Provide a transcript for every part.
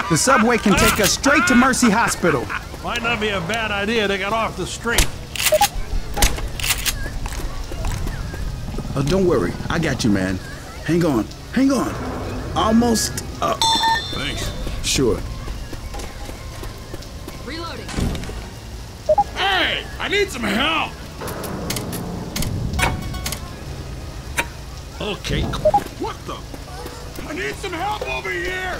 The subway can take us straight to Mercy Hospital. Might not be a bad idea to get off the street. Oh, don't worry. I got you, man. Hang on. Hang on. Almost. Thanks. Sure. Reloading. Hey! I need some help! Okay. What the? I need some help over here!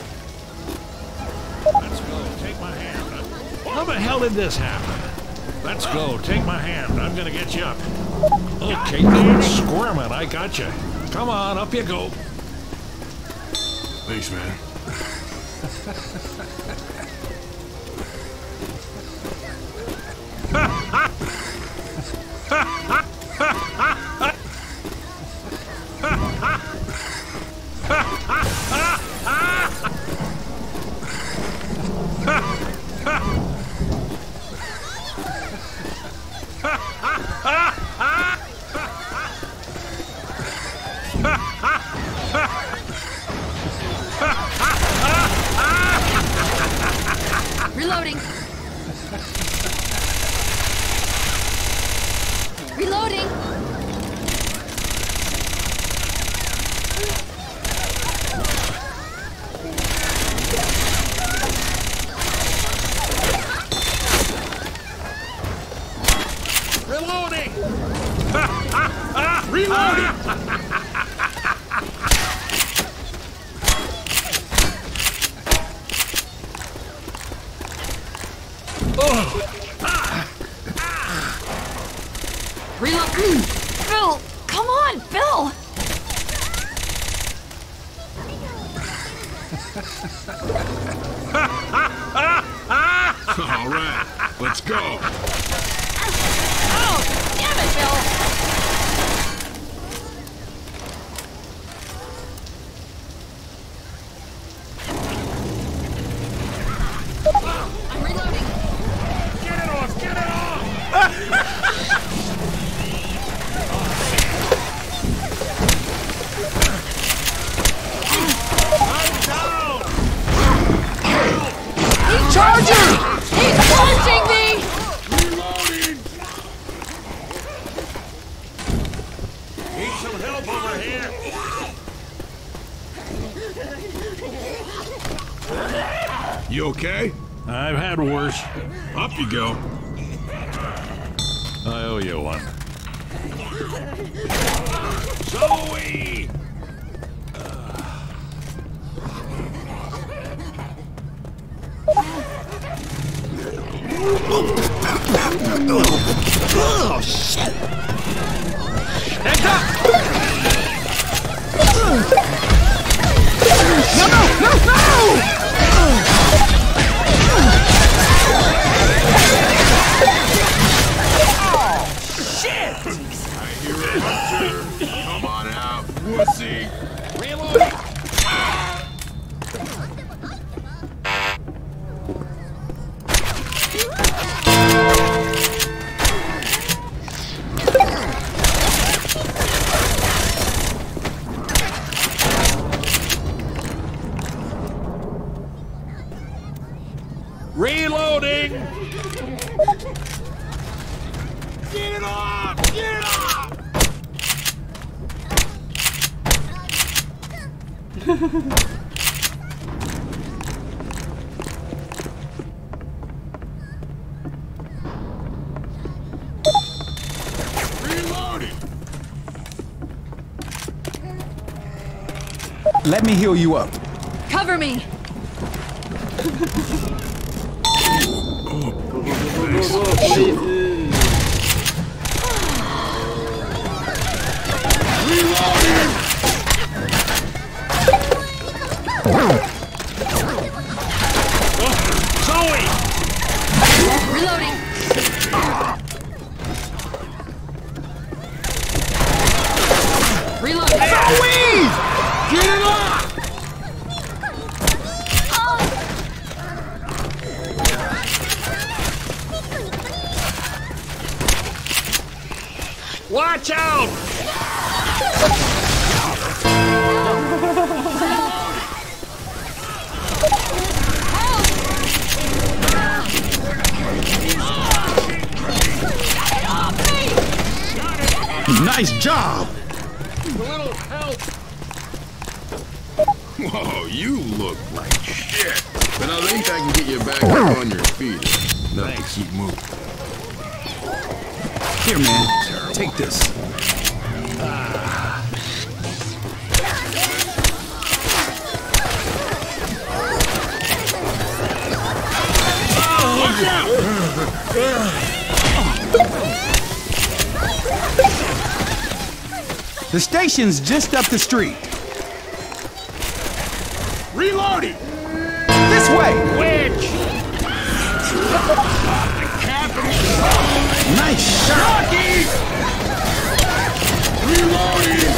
Let's go. Take my hand. How the hell did this happen? Let's go. Take my hand. I'm gonna get you up. Okay, don't squirming. I got you. Come on, up you go. Thanks, man. Reloading. Reloading. Reloading! Reloading! Reload. Phil, come on, Phil. All right, let's go. Oh, damn it, Phil. I'm reloading. Get it off! Get it off! I'm down! He's charging! He's punching me! Reloading! Need some help over here! You okay? I've had worse. Up you go. I owe you one. Zoe! Oh, shit! Heads up! No, no, no, no! Shit! I hear a hunter. Come on out, wussy. Reloading! Reloading! Get it off! Get it off! Reloading! Let me heal you up. Cover me! Zoe! Reloading! Reloading! Get it off! Watch out! Nice job! A little help. Whoa, you look like shit. But I think I can get you back up on your feet. Thanks. Keep moving. Here, man. Take this. Watch out! The station's just up the street. Reloading! This way! Witch! Nice shot! Reloading!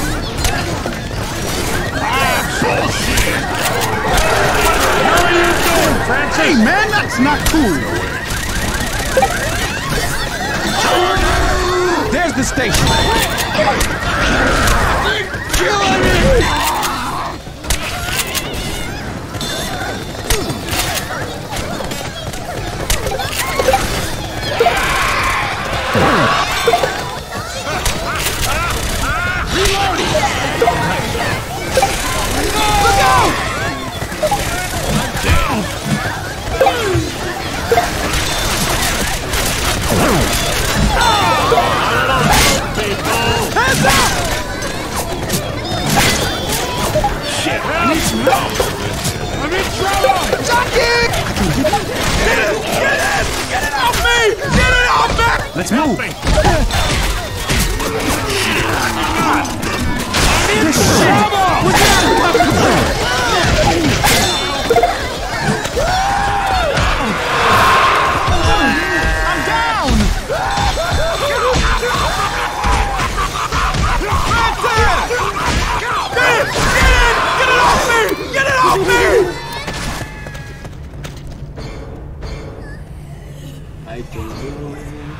How are you doing, Francis? Hey, man, that's not cool. There's the station. Killing it! Let's move. I don't know.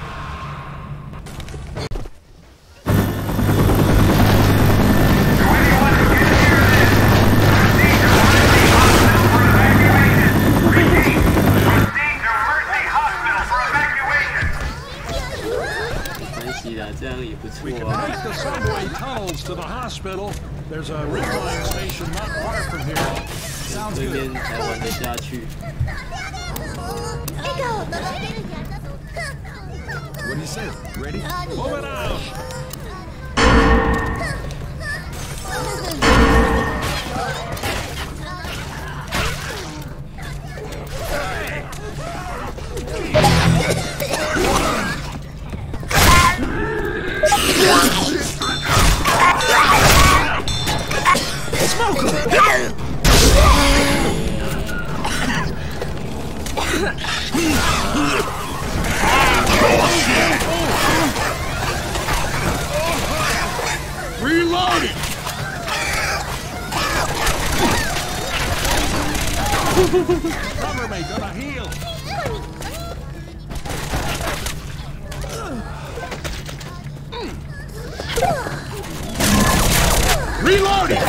We can take the subway tunnels to the hospital. There's a red line station not far from here. Sounds 对 good. 面才玩得下去。 What do you say? Ready? Move it out. Reloading! Cover me, gonna heal. Reloading!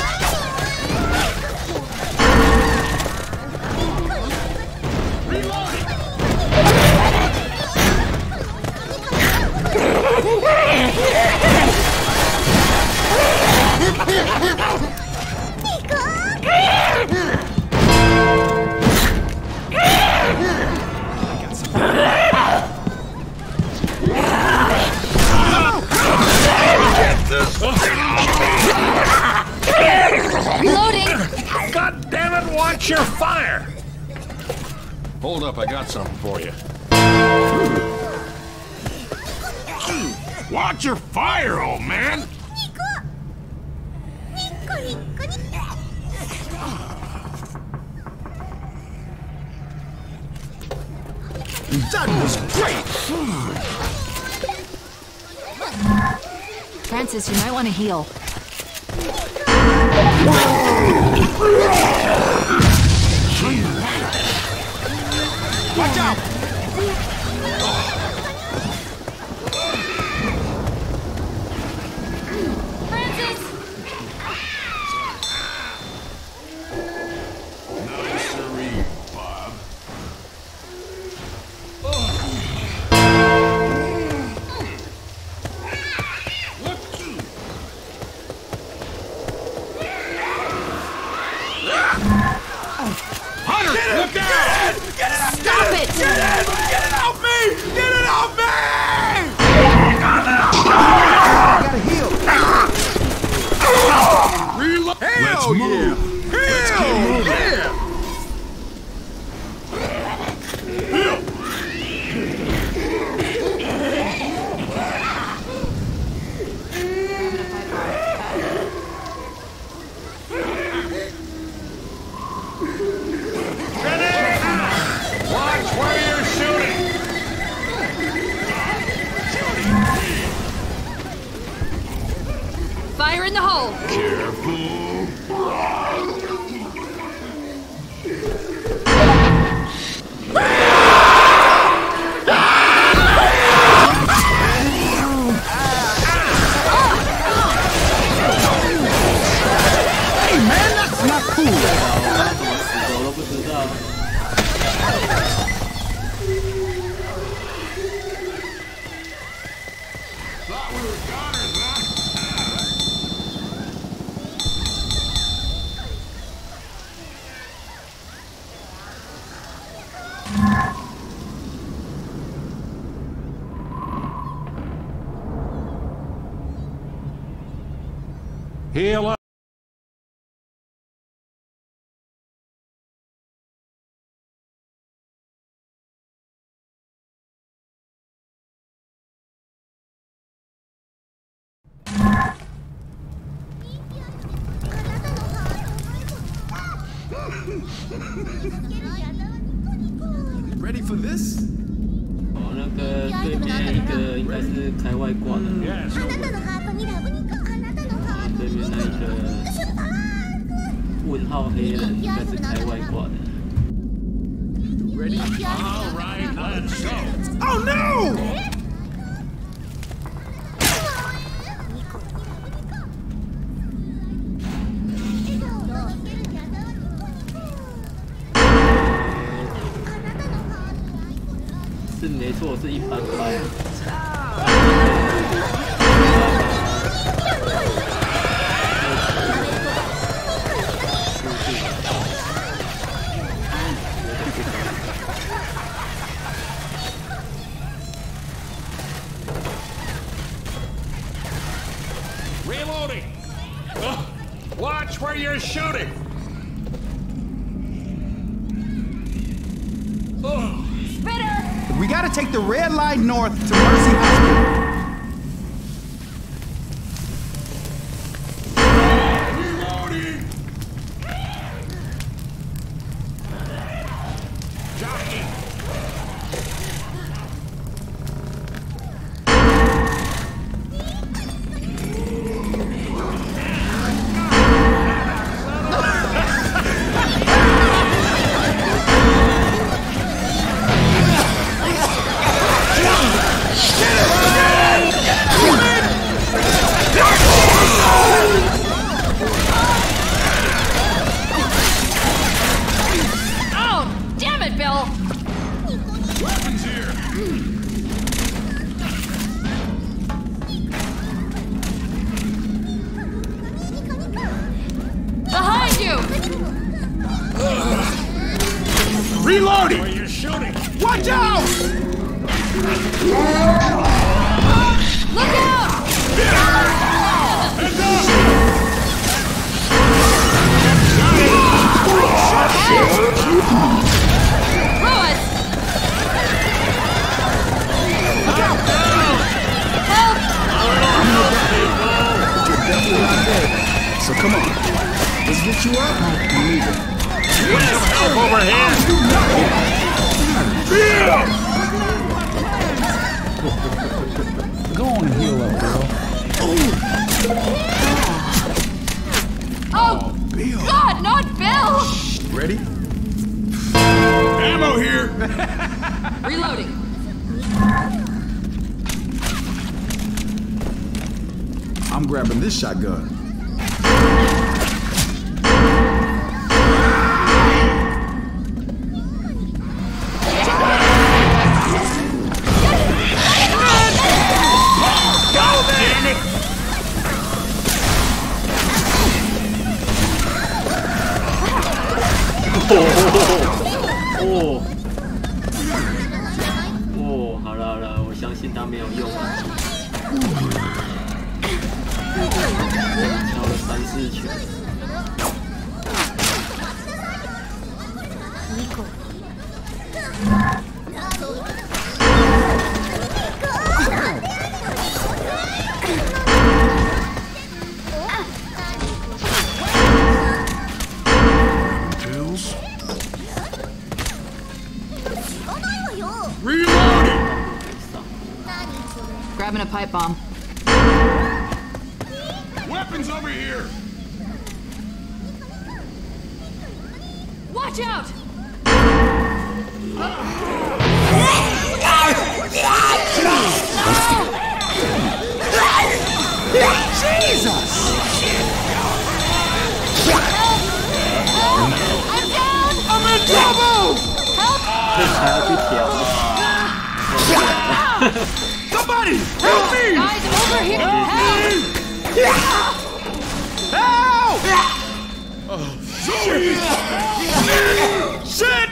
Reloading! God damn it, watch your fire! Hold up, I got something for you. Watch your fire, old man! That was great! Francis, you might want to heal. Watch out! Francis! Nice to read, Bob. Stop it! Get it off me! Get it off me! I gotta heal. Reload. Hell Let's yeah! move. Let's keep Hell moving. yeah! Watch where you're shooting! Fire in the hole! Hey man, that's not cool. 死活都不知道。 Heal up. Ready for this? 哦，那个对面一个应该是开外挂的， Yes. 对面那一个问号黑人应该是开外挂的。 All right, let's go. Oh no! "是没错，是一般般。 Reloading. Watch where you're shooting. Spitter! We gotta take the red line north to Mercy Hospital. Reloading. Jockey. Oh, damn it, Bill! Weapons here. Behind you! Reloading! Where you're shooting. Watch out! Look out! Ruiz! Help! You're definitely not dead. So come on. Let's get you up and leave it. Help over here. Go on and heal up, girl. Oh, God, not Bill! Ready? Ammo here. Reloading. I'm grabbing this shotgun. Oh， 没有用啊，敲了3、4拳。 Grabbing a pipe bomb. Weapons over here! Watch out! Jesus! I'm down! I'm in trouble! Somebody help me! Guys, over here! Help! Help! Oh, shit!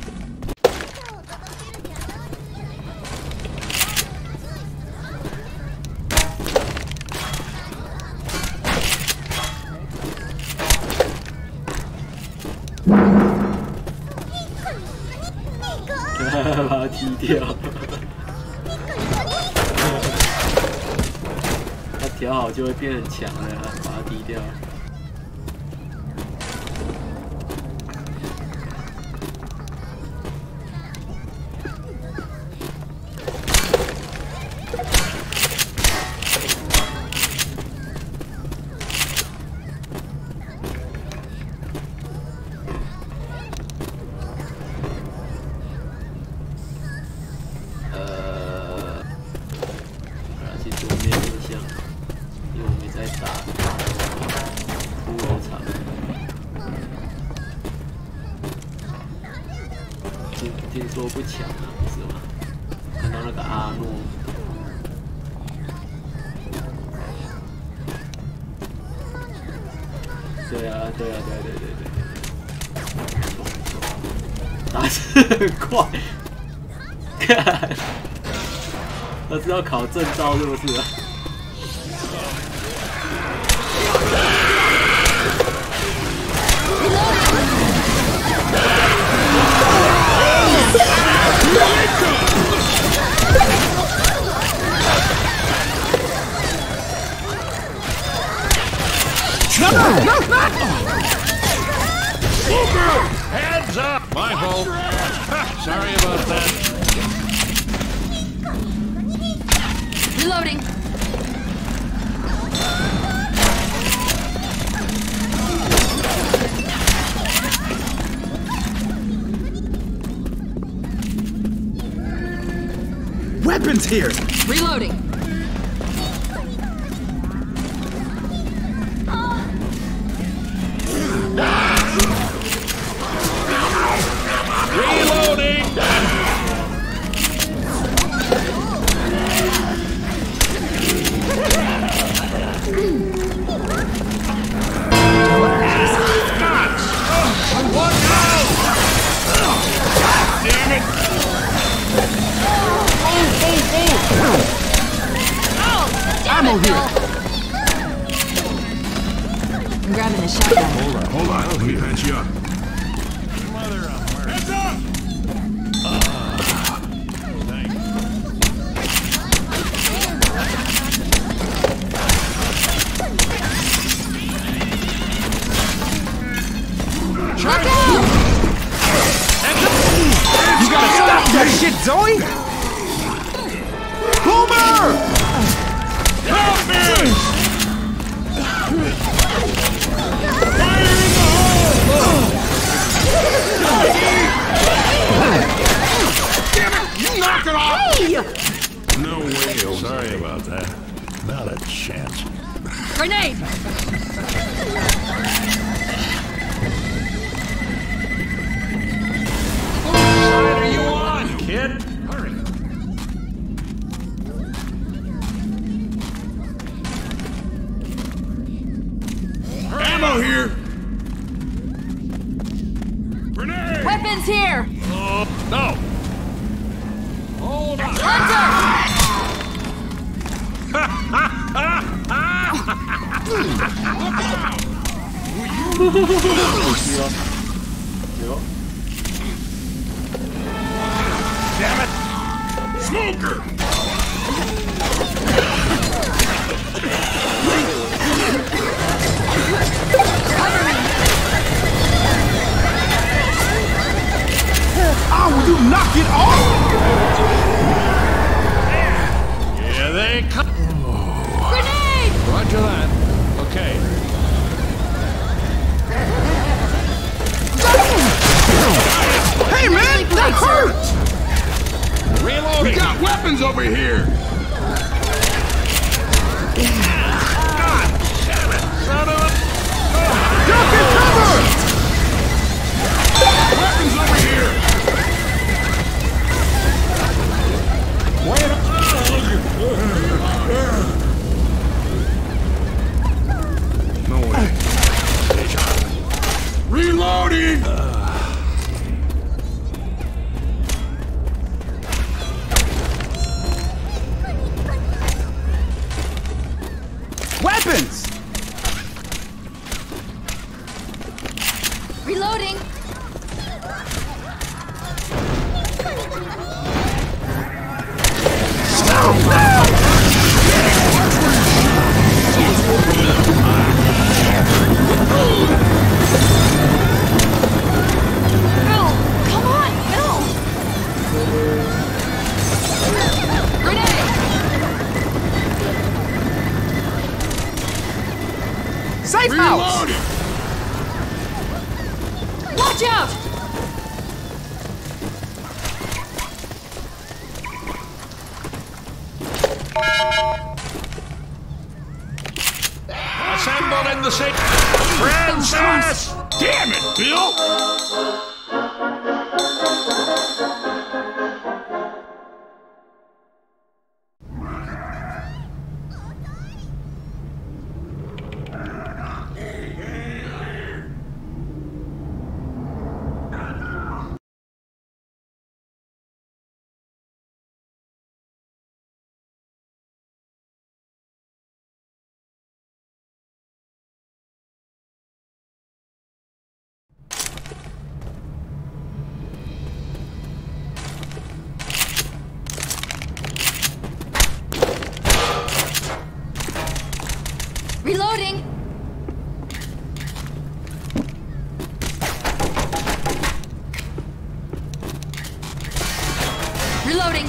把它踢掉。它调好就会变很强了，把它踢掉。听说不强啊，不是吗？看到那个阿诺，对，打字很快，看，他是要考证照是不是啊？ Heads up! My fault. Sorry about that. Reloading. Weapons here! Reloading. Reloading! Damn it! Ammo here! I'm grabbing a shotgun. Hold on. Let me patch you up. Mother of mercy. Heads up! Thanks. Look out! You gotta stop that shit, Zoe! Boomer! Help me! Fire in the hole! Damn it! You knocked it off! No way. Sorry about that. Not a chance. Grenade! What side are you on, kid? Hurry. Ammo here. Grenade. Weapons here! Oh, no. Hold on. Hunter! 有。 Damn it! Smoker! Oh, will you knock it off? Here they come! Grenade! Roger that. Okay. Hey, man, that hurt! Reloading! We got weapons over here! God damn it! Son of a... Duck and cover! Weapons over here! Wait a... No way. Reloading! Weapons! Reloading! Bill! Come on, Bill! Grenade! Safe house! Reloading! Watch out! Assembled in the same... Princess! Damn it, Bill! Reloading! Reloading!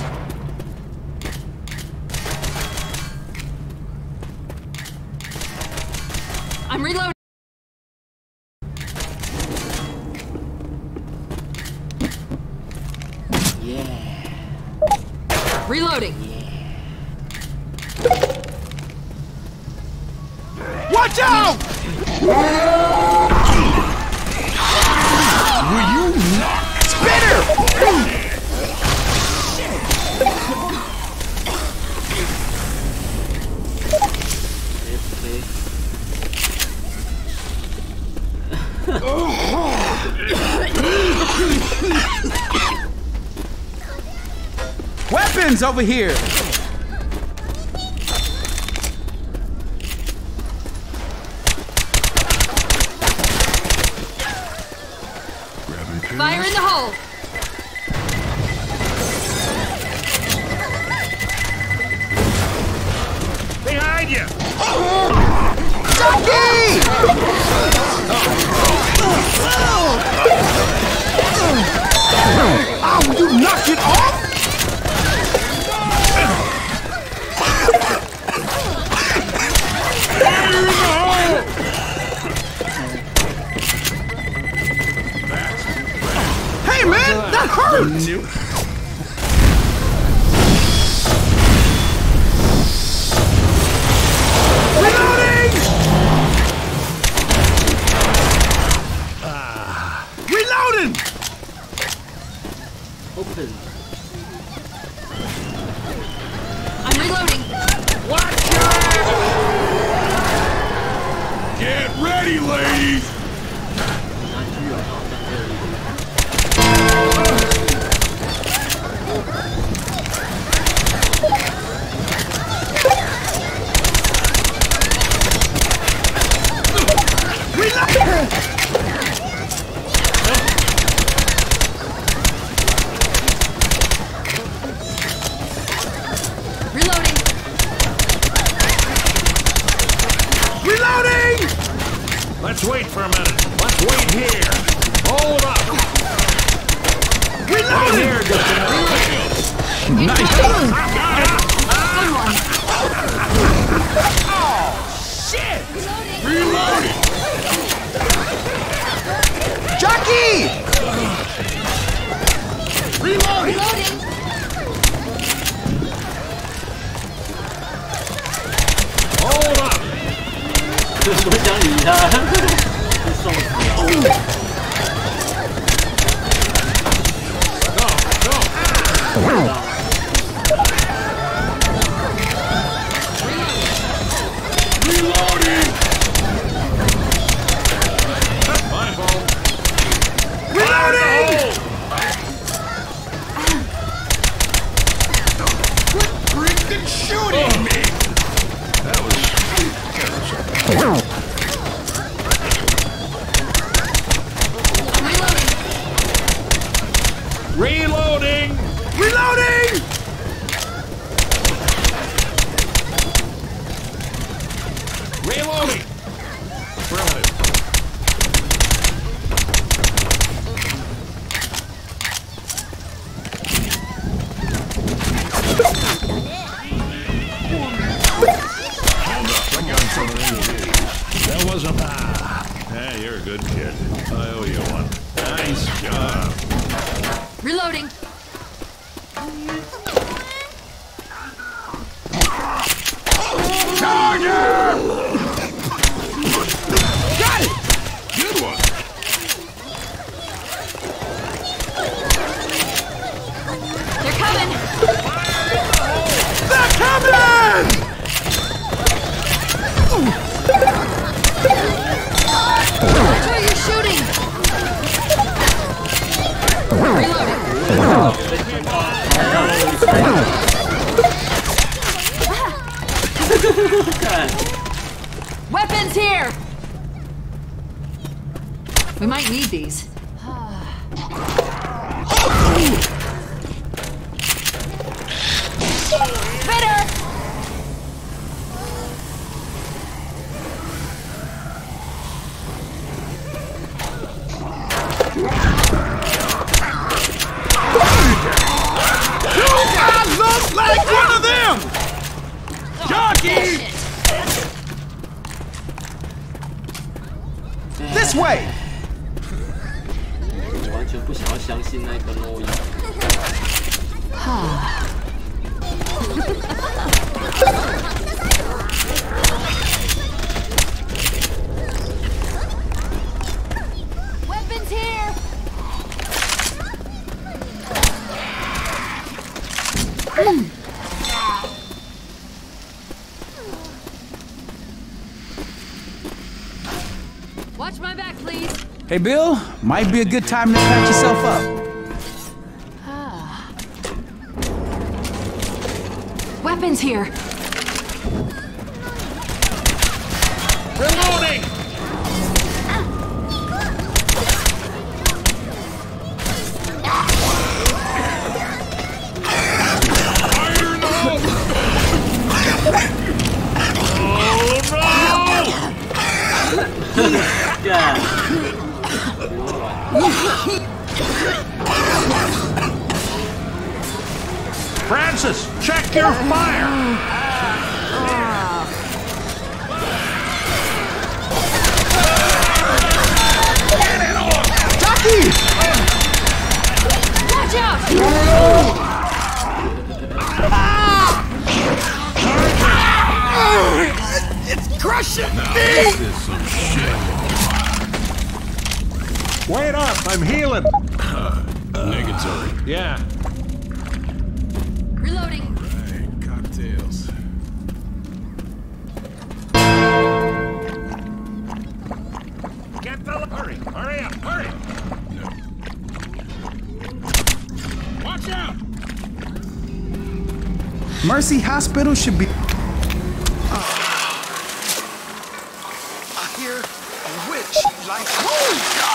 I'm reloading! Yeah. Reloading! Watch out! Will you not? Spinner! Weapons over here! Fire in the hole! Behind you! Oh, will you knock it off? Hey, man, that hurt! Reloading! Reloading! Open. I'm reloading! Watch out! Get ready, ladies! 拿狙啊！ Reloading! Let's wait for a minute. Let's wait here. Hold up. Right here, just a minute. Nice. Good one. Shit! Reloading! Jockey! Reloading! Reloading. Hold up. 不想理他，就送死。 Go, go. Reloading! My fault. Reloading! Quit freaking shooting me! That was... Reloading. Reloading! Reloading! Reloading! Affirmative. That wasn't bad. Yeah, you're a good kid. I owe you one. Nice job. Reloading. Got it! Good one! They're coming. They're coming! Watch where you're shooting. Reloading. Weapons here. We might need these. Better. I look like one of them! Jockey! This way! 我完全不想要相信那个诺伊。 Weapons here. Watch my back, please. Hey, Bill, might be a good time to patch yourself up. Weapons here. Reloading! Francis, check your fire! Jockey! Watch out! It's crushing Now, me! this is some shit. Wait up, I'm healing. Negatory. Yeah. Reloading. Right, cocktails. Get the hurry, hurry up, hurry. Watch out! Mercy Hospital should be... I hear a witch like... Woo!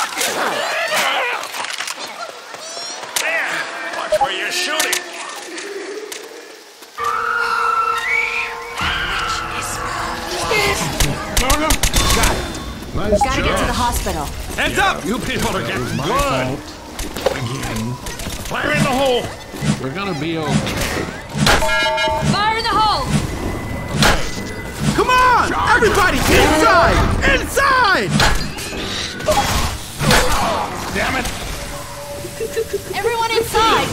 There! Watch where you're shooting. Got it. Nice Gotta get to the hospital. Heads up! You people are getting good. Again. Fire in the hole. We're gonna be okay. Fire in the hole! Come on! Everybody, inside! Inside! Damn it! Everyone inside!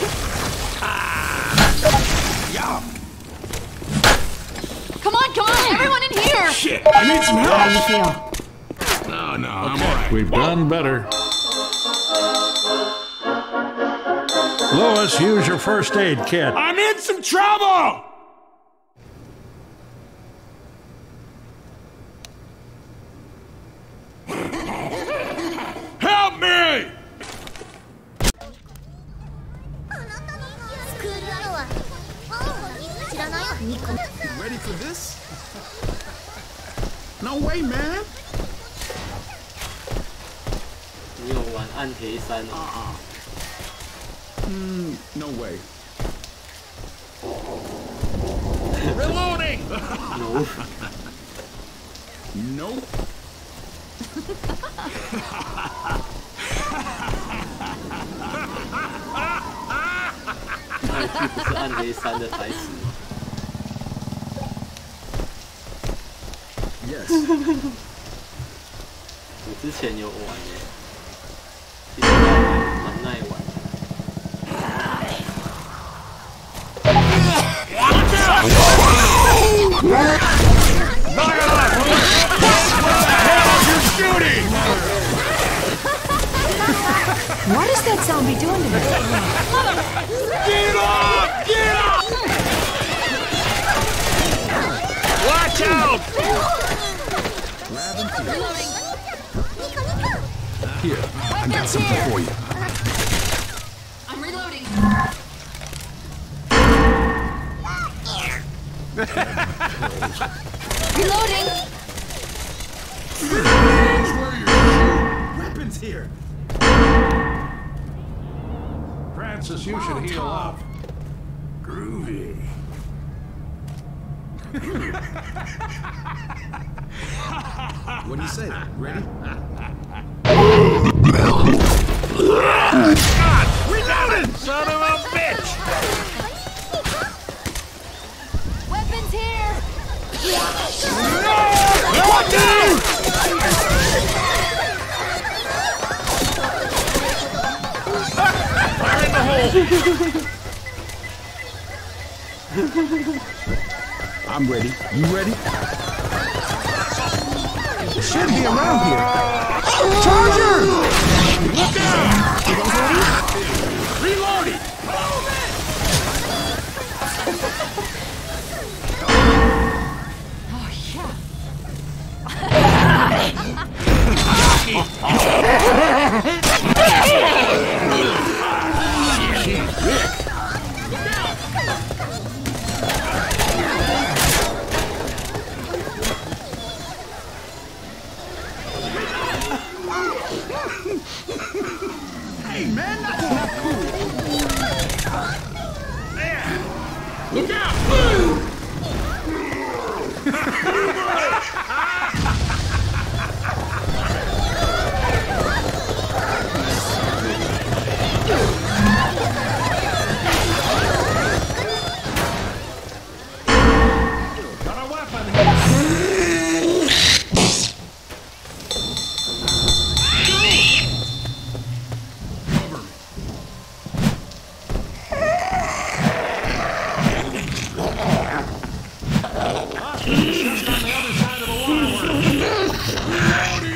Come on! Everyone in here! Shit! I need some How help. do you feel? No, I'm alright. We've done better. Lois, use your first aid kit. I'm in some trouble! Help me! Ready for this? No way, man. 你有玩暗黑3哦？ No way. Reloading! No， Nope. 那句不是暗黑3的台词吗？ Yes. 我之前有玩耶，其实蛮耐玩的。 What is that zombie doing to me? Get off! Get off! Watch out! Here, I got something for you. I'm reloading. Reloading. Weapons here. Francis, you should heal up. Groovy. What do you say? Ready? Reloading! Son of a bitch! Weapons here. Fire in the hole! I'm ready. You ready? It should be around here. Charger! Look out! You guys ready? Reloading! Oh yeah. Hey, man, that's not cool. Look out! Got a weapon here. Just on the other side of the waterworks.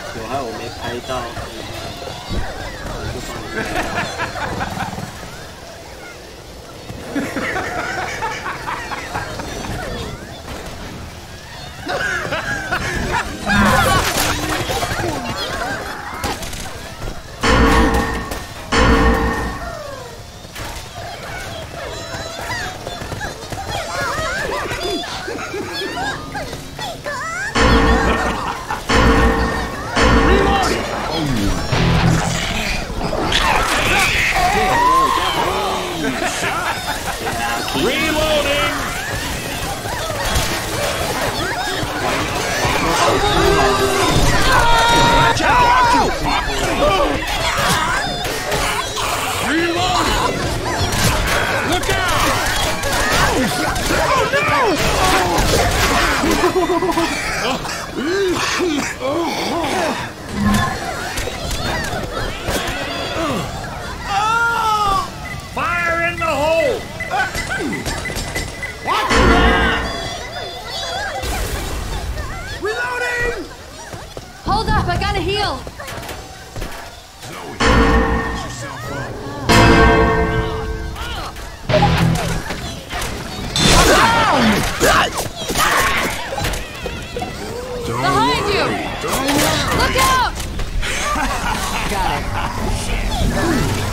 有害我没拍到， Fire in the hole! Reloading! Hold up, I gotta heal. Zoe, push yourself up. Behind you! Look out! Got it.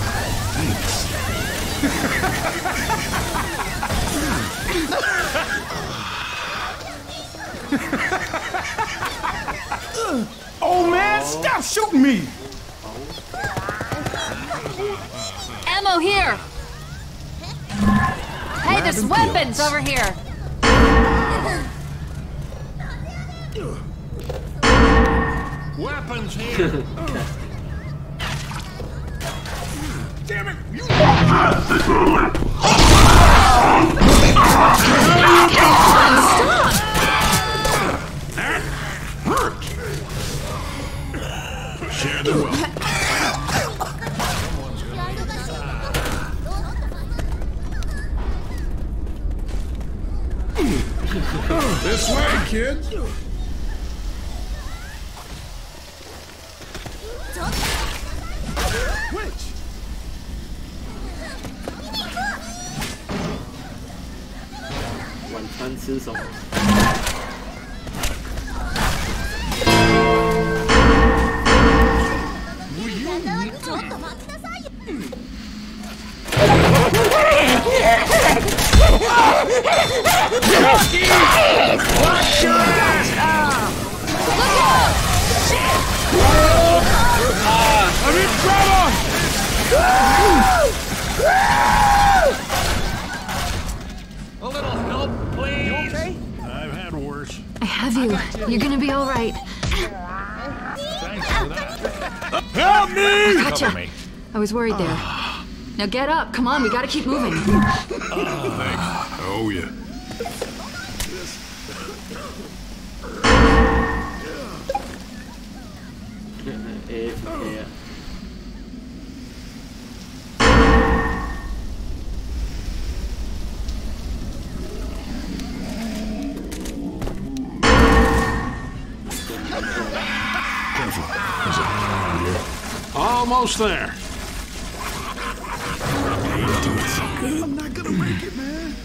Oh man, stop shooting me! Ammo here! Hey, there's weapons over here! Weapons here! Damn it! You That hurt. Share the wealth. This way, kids. Which? 晚餐吃什么？ I'm in trouble! A little help, please! You okay? I've had worse. I have you. You're gonna be all right. Thanks for that. Help me! Gotcha. Cover me. I was worried there. Now get up. Come on, we gotta keep moving. Thanks. Oh, yeah. AFK 啊。 Almost there. I'm not gonna make it, man.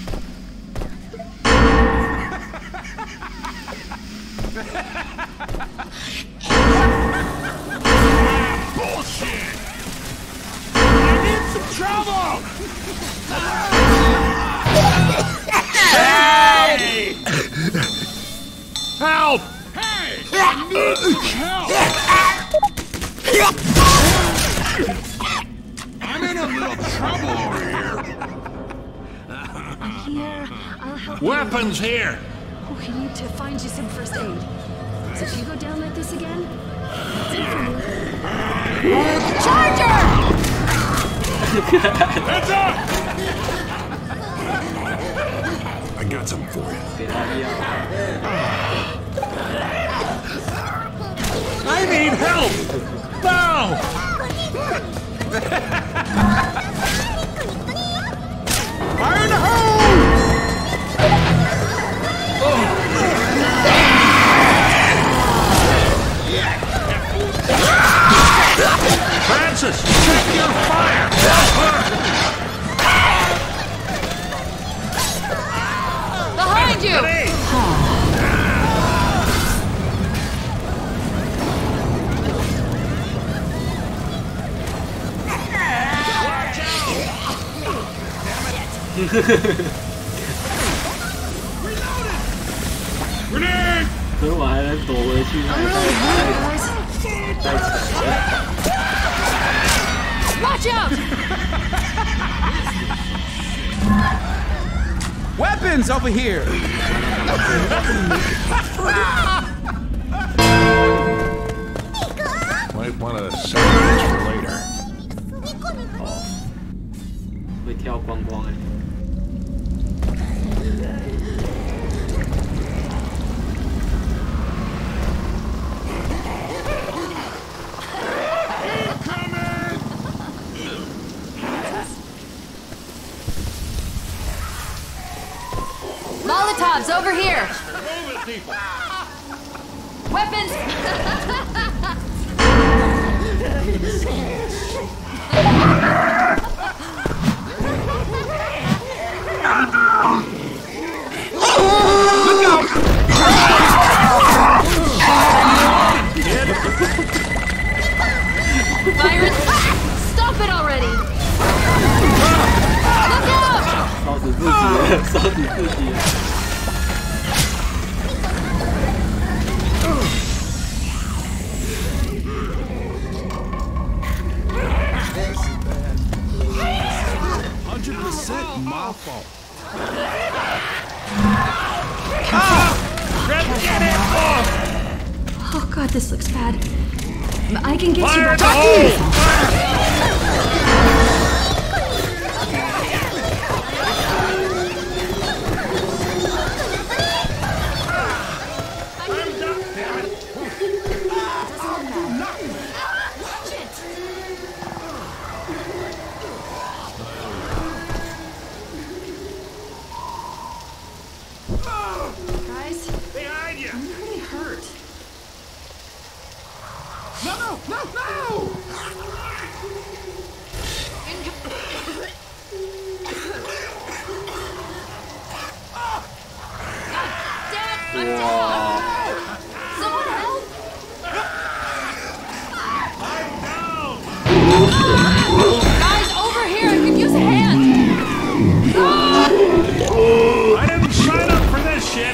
Bullshit! I'm in some trouble! Hey! Help! Hey! I need some help! I'm in a little trouble over here. Here, I'll help Weapons here! you. We need to find you some first aid. So if you go down like this again, that's it for you. Charger! Heads up! I got something for you. 给他药。 I need help! Now! Fire in the hole! behind you! Grenade! 所以我还能躲回去，还带起来。 Watch out! Weapons over here! Might want to save this for later. 会跳光光哎。 Molotovs over here! Move it, people! Weapons! Look out! Byron! Stop it already! Look out! 烧死自己了，烧死自己了。 100% my fault. Oh god, this looks bad. I can get Fire you at the back. hole! Guys, Behind you! I'm pretty hurt. No, no, no, no! Dad, I'm down! Someone help! Guys, over here! I could use a hand! I didn't sign up for this shit!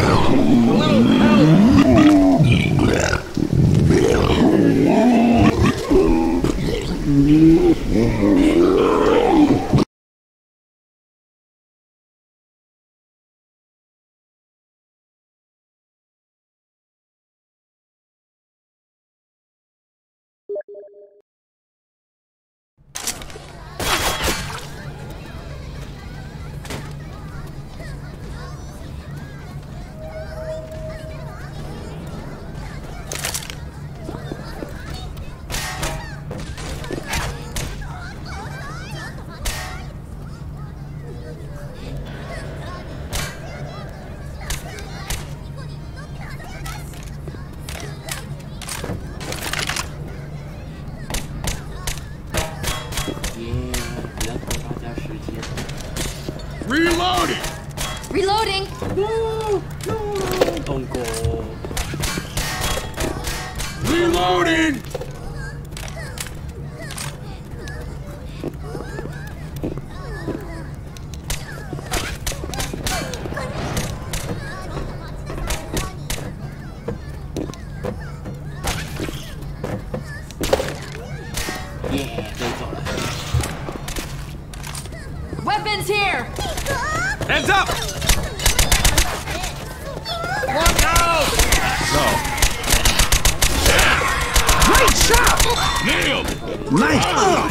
Reloading! Reloading! 通过。 Reloading! Weapons here! Hands up! Look out! So, Great shot! nailed! Nice.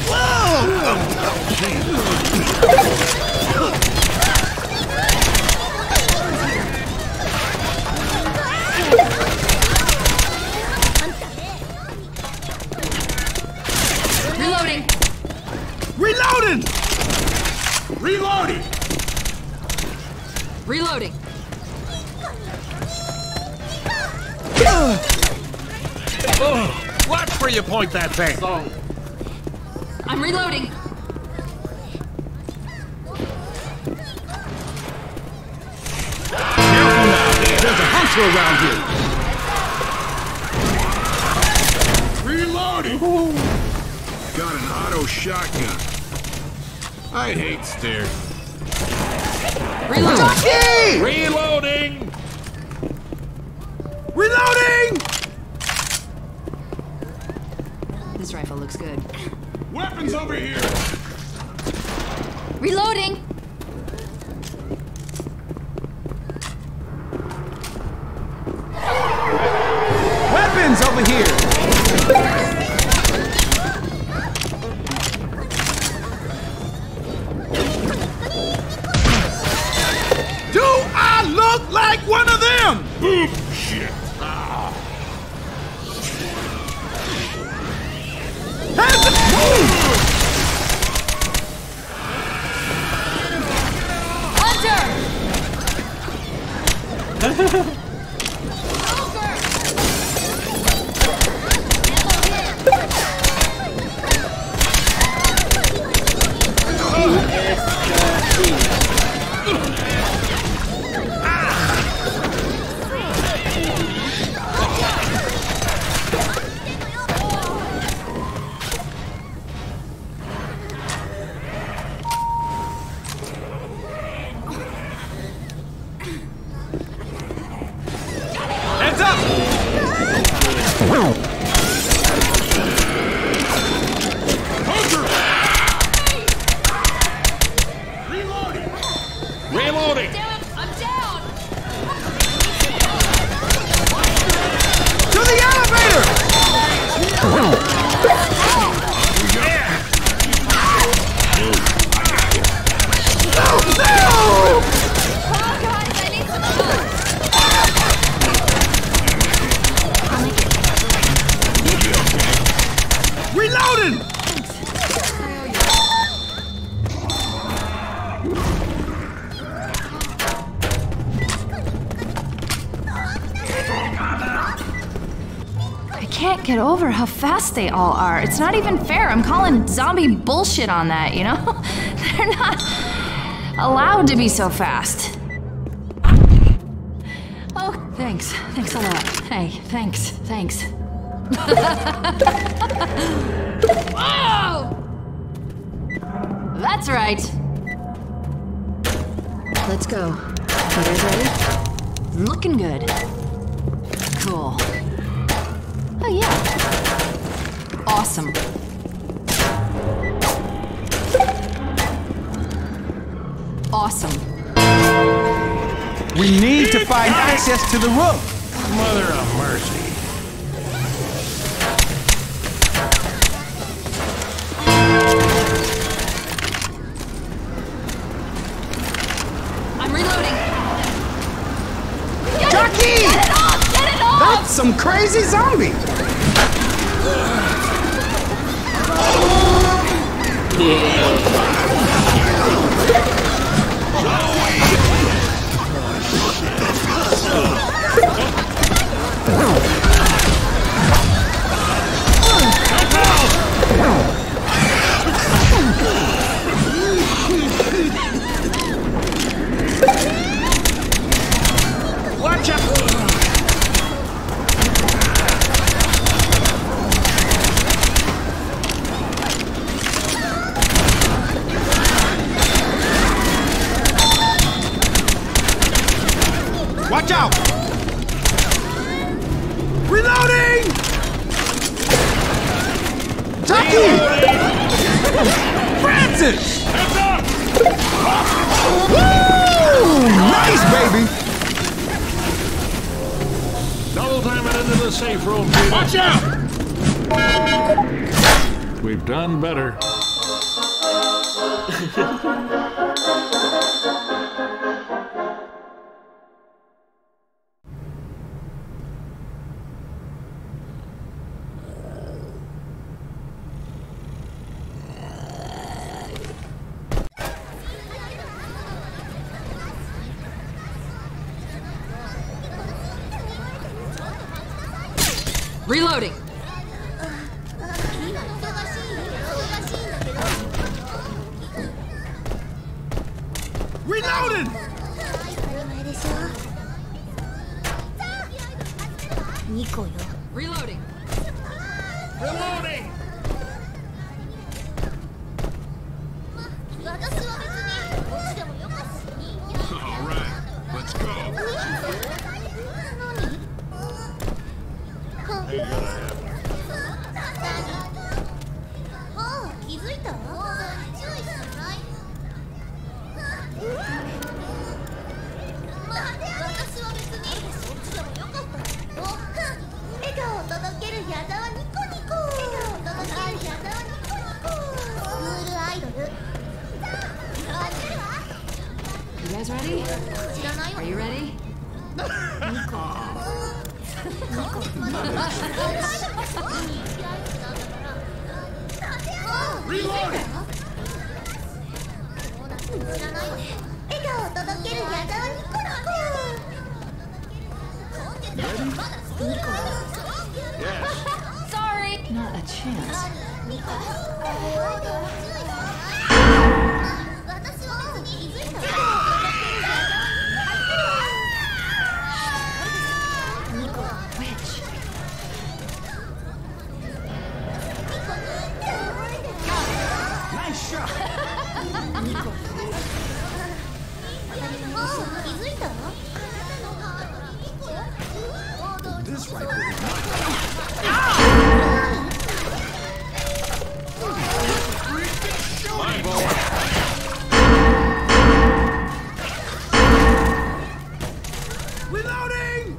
Reloading! Reloading! Reloading! Reloading! Watch where you point that thing! Song I'm reloading! gangster around here. Reloading! Got an auto shotgun. I hate stairs. Reloading! Reloading! Reloading! This rifle looks good. Weapons over here! Reloading! Weapons over here! Do I look like one of them? Boom! Shit! Hands up! Hunter! Hands up! Reloading! Reloading! I'm down! To the elevator! No! Oh, guys, I need some help! Reloading! I can't get over how fast they all are. It's not even fair. I'm calling zombie bullshit on that, you know? They're not allowed to be so fast. Oh, thanks. Thanks a lot. Hey, thanks. Thanks. Whoa! That's right. Let's go. You guys ready? Looking good. Cool. Oh, yeah. Awesome. Awesome. We need to find access to the roof. Mother of mercy. I'm reloading! Jackie! Get it off! Get it off! That's some crazy zombie. Watch out! Watch out! Reloading! Jackie! Francis! Heads up! Woo! Nice, baby! Double time it into the safe room, Peter. Watch out! We've done better. Reloading! Reloading! Reloading. Reloading! All right, let's go. Hey, you gotta have it. 気づいた？注意しない。私は別にそっちでもよかった。笑顔を届ける矢沢ニコニコ。笑顔を届ける矢沢ニコニコ。スクールアイドル。待ってるわ。 You guys ready? 知らないわ。 Are you ready? Reloading! 知らないわ。笑顔を届ける矢沢ニコニコ。 Sorry. Not a chance. 私は別に気づいた。 Which? Nice shot. 気づいた？ This rifle is My boy. reloading.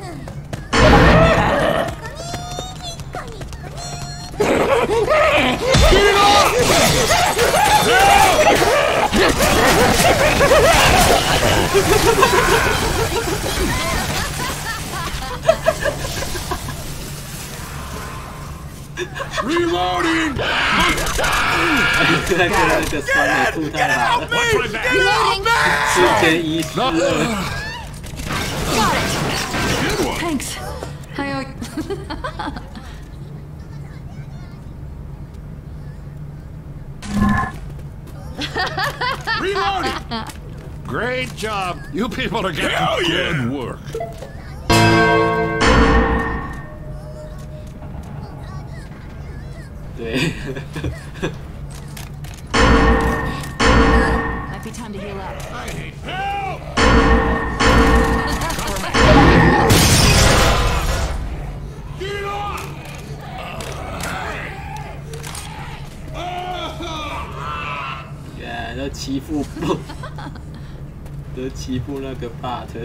Reloading! 现在看到那个酸的兔太郎了， Watch my back! 瞬间遗失了。 Got it. Good one. Thanks. I owe. Reloading! Great job! You people are getting Hell yeah! good work. Might be time to heal up. I hate help! Get on! 都欺负都欺负那个巴特。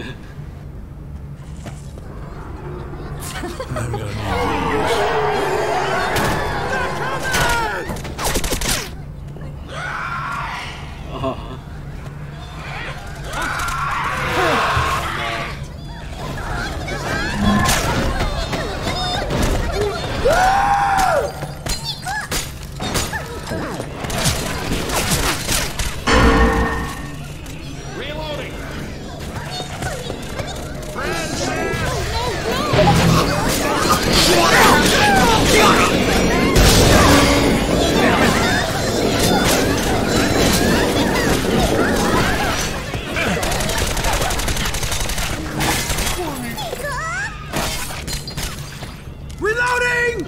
I'm gonna need 哦。 Reloading! Reloading!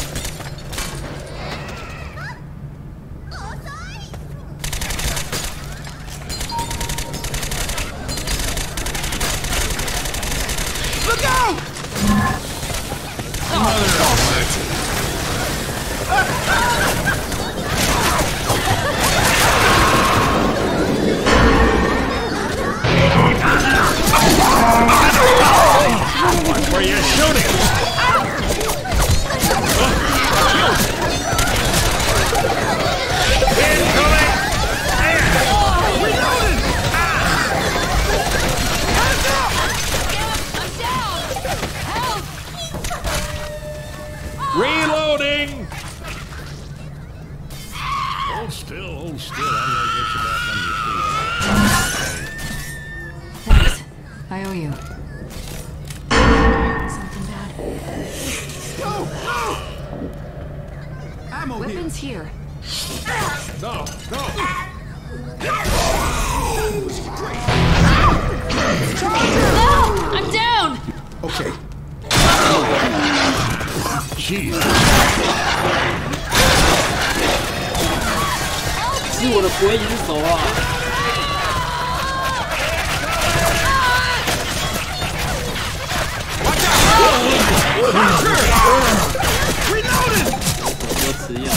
Look out! Watch where you're shooting! Incoming! Reloading! Hold still, hold still. I'm gonna get you back on your feet. Thanks. I owe you. Something bad. Ammo here. Weapons here. No, no! No! I'm down! Okay. Jesus. 是我的鬼影手啊！ 多吃药。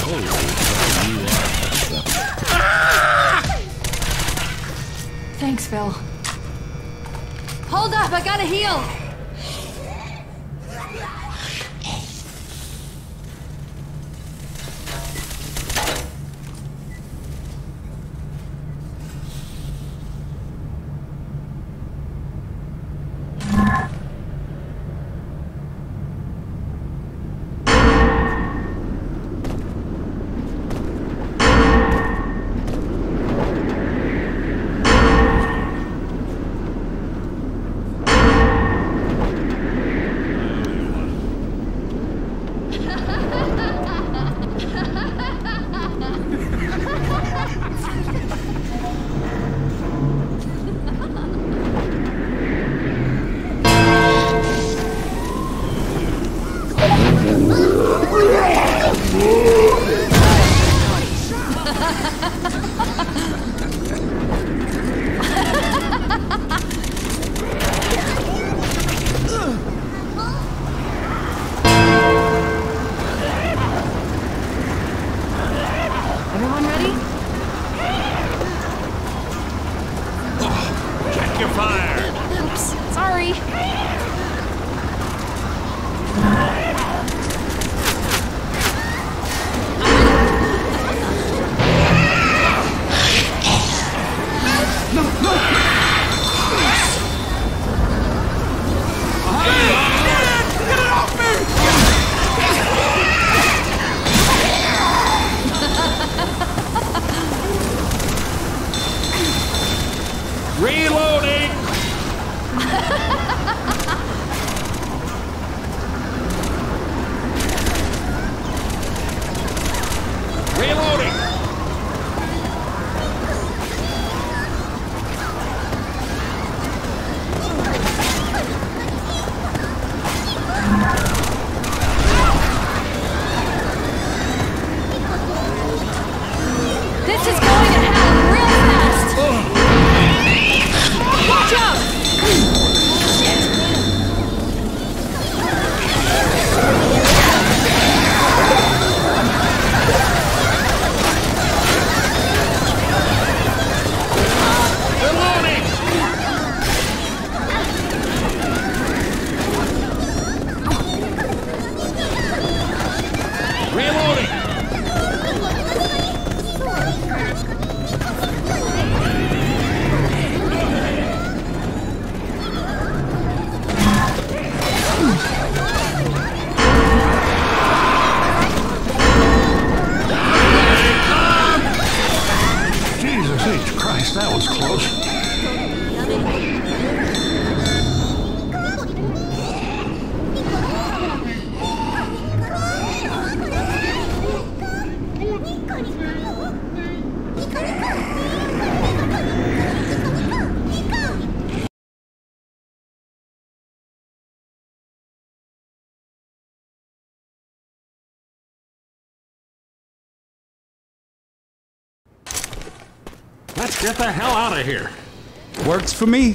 Thanks, Phil. Hold up, I gotta heal. Everyone ready? Check your fire. Oops, sorry. Reloading! Reloading! This is going to hell real fast. Watch out! Reloading! Jesus H. Christ, that was close. Let's get the hell out of here. Works for me.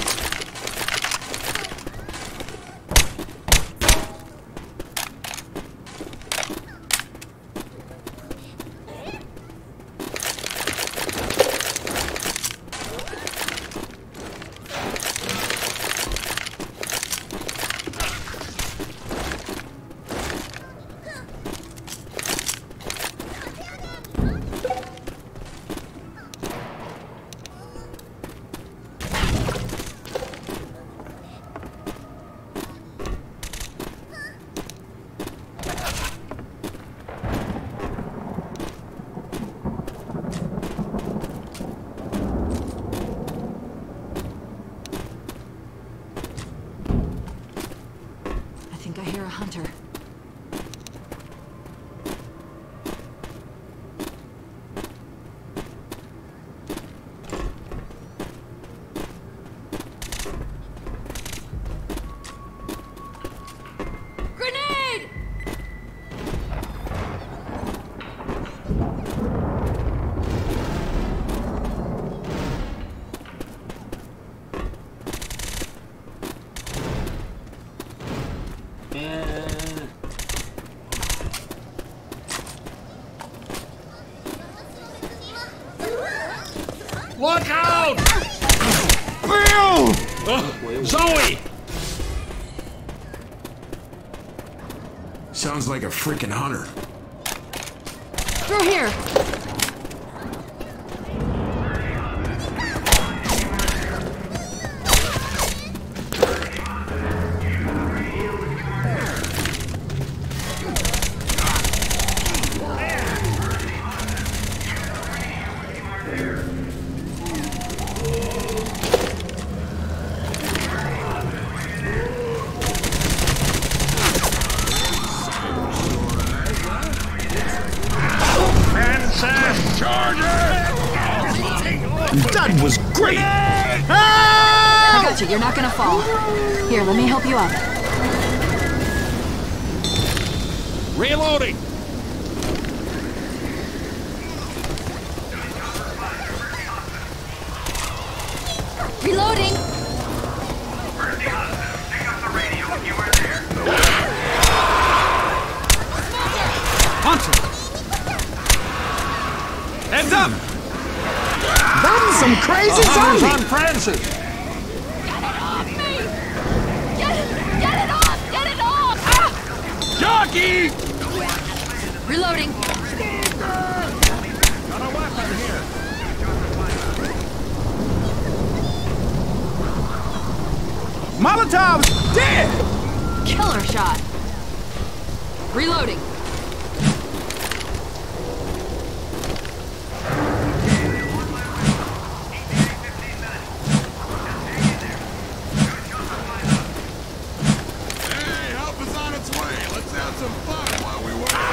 I think I hear a hunter. Grenade! Zoe! Sounds like a freaking hunter. Through here. That was great! I got you. You're not gonna fall. Here, let me help you up. Reloading! Reloading! Hunter! Heads up! That's some crazy Hunter's zombie! on Francis! Get it off! Get it off! Ah! Jockey! Reloading. Got a weapon here. Molotov's dead! Killer shot. Reloading. Hey, help is on its way. Let's have some fun while we wait.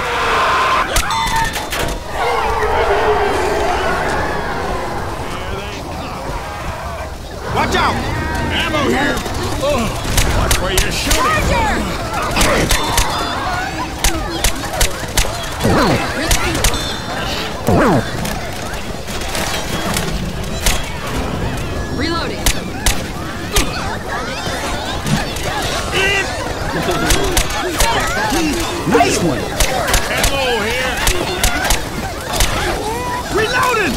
Watch out! Ammo here! Oh, watch where you're shooting! Reloading. Nice one! Ammo here! Reloading!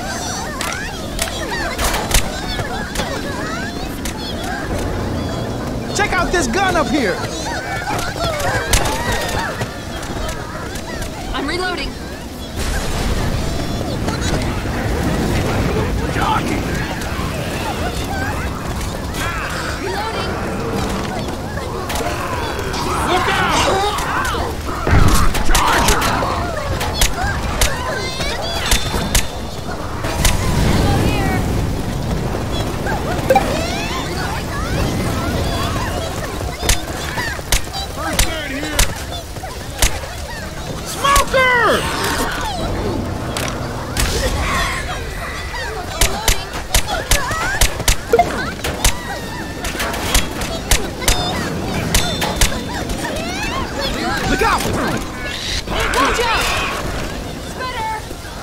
Check out this gun up here! I'm reloading. Reloading. Look out! First aid here. Smoker! Look out! Watch out! Spitter!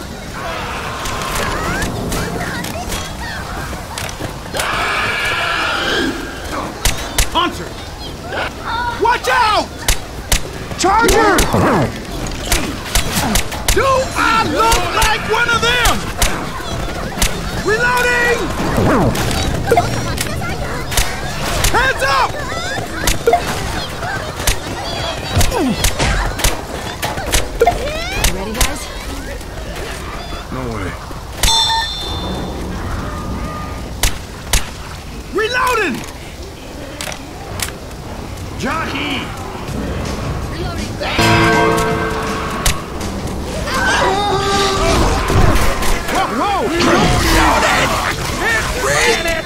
Hunter! Watch out! Charger! Do I look like one of them? Reloading! Heads up! You ready, guys? No way. Reloading! Jockey! Reloading. Whoa! Reloading! Reloading!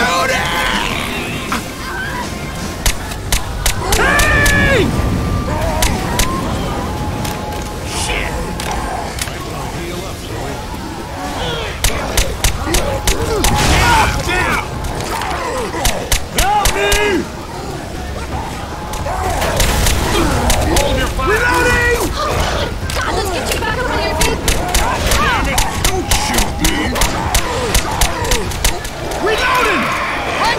Hey! Down! Help me! Hold your fire! Reloading! God, let's get you back up on your feet. Don't shoot me. Reloading! One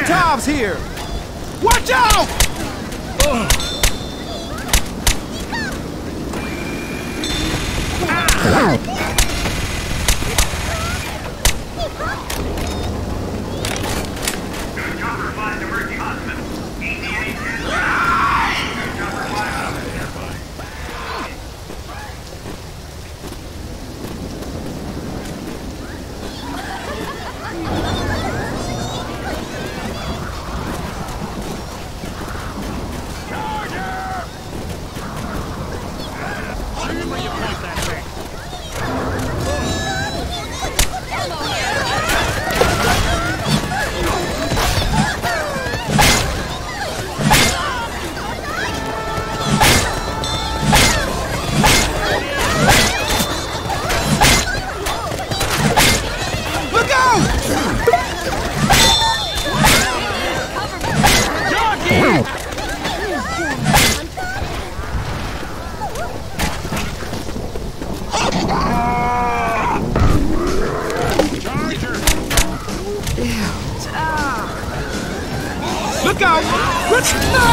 Molotovs here! Watch out! Look out! Let's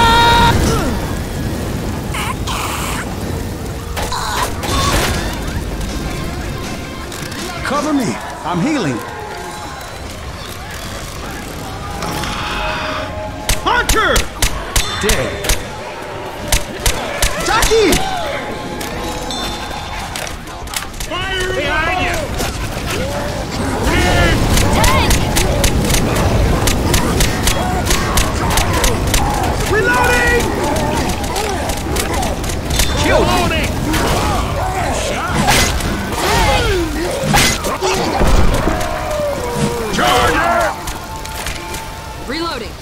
cover me. I'm healing. Hunter! Dead. Taki! Fire behind you! Reloading! Killed! Loading! Charger! Reloading.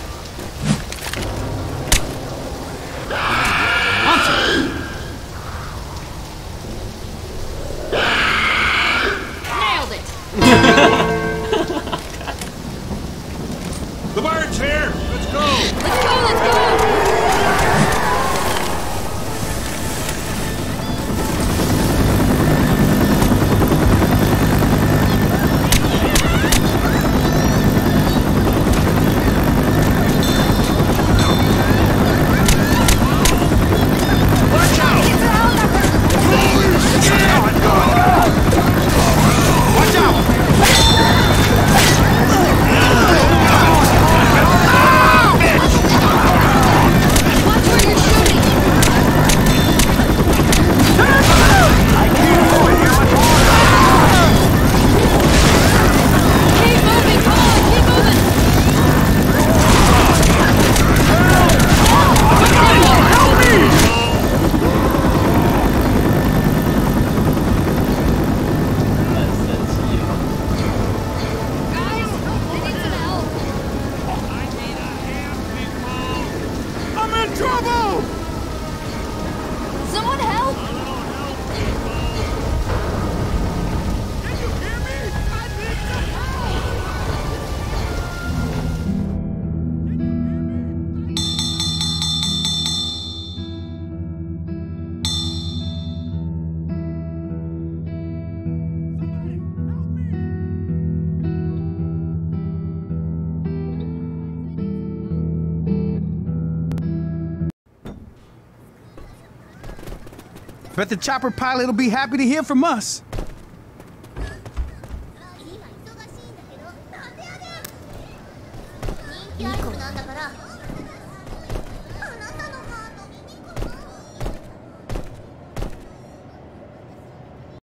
Nailed it. The bird's here! Let's go! Let's go, let's go! Watch out! Watch out! Watch where you're shooting. Keep moving, come on, keep moving. Help me! Guys, I need some help. I'm in trouble! Someone help! Can you hear me? I need some help! Bet the chopper pilot will be happy to hear from us. 今忙しいんだけどなんでやねん人気アイドルなんだから